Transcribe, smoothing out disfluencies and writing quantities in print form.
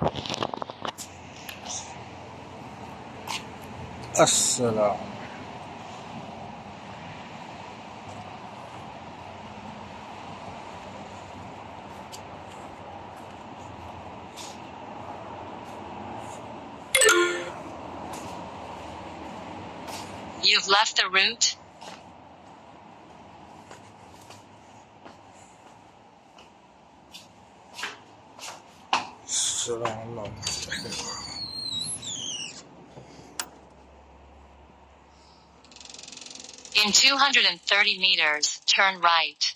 السلام. You've left the route? السلام الله. In 230 meters, turn right.